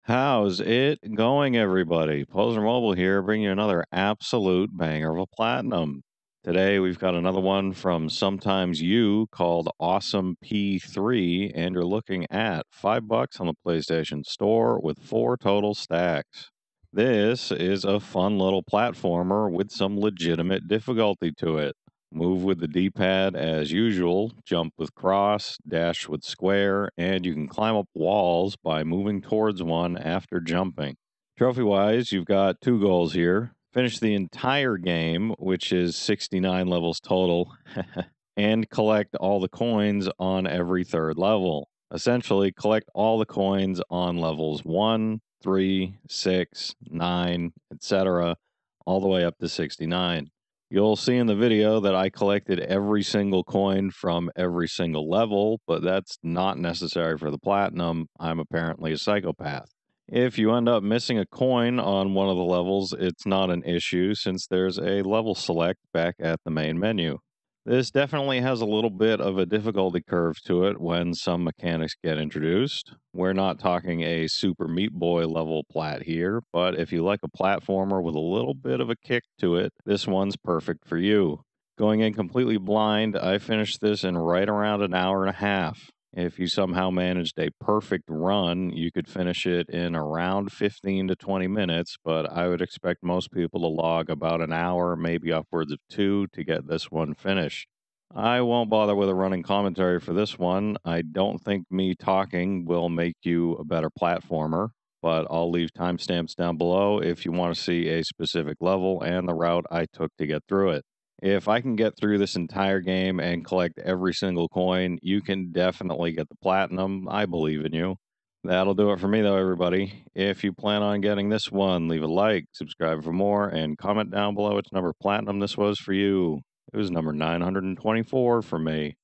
How's it going, everybody? Poser Mobile here, bringing you another absolute banger of a platinum. Today, we've got another one from Sometimes You called Awesome P3, and you're looking at $5 on the PlayStation Store with 4 total stacks. This is a fun little platformer with some legitimate difficulty to it. Move with the D pad as usual, jump with cross, dash with square, and you can climb up walls by moving towards one after jumping. Trophy wise, you've got 2 goals here. Finish the entire game, which is 69 levels total, and collect all the coins on every 3rd level. Essentially, collect all the coins on levels 1, 3, 6, 9, etc., all the way up to 69. You'll see in the video that I collected every single coin from every single level, but that's not necessary for the platinum. I'm apparently a psychopath. If you end up missing a coin on one of the levels, it's not an issue since there's a level select back at the main menu. This definitely has a little bit of a difficulty curve to it when some mechanics get introduced. We're not talking a Super Meat Boy level plat here, but if you like a platformer with a little bit of a kick to it, this one's perfect for you. Going in completely blind, I finished this in right around an hour and a half. If you somehow managed a perfect run, you could finish it in around 15 to 20 minutes, but I would expect most people to log about an hour, maybe upwards of 2 to get this one finished. I won't bother with a running commentary for this one. I don't think me talking will make you a better platformer, but I'll leave timestamps down below if you want to see a specific level and the route I took to get through it. If I can get through this entire game and collect every single coin, you can definitely get the platinum. I believe in you. That'll do it for me, though, everybody. If you plan on getting this one, leave a like, subscribe for more, and comment down below which number platinum this was for you. It was number 924 for me.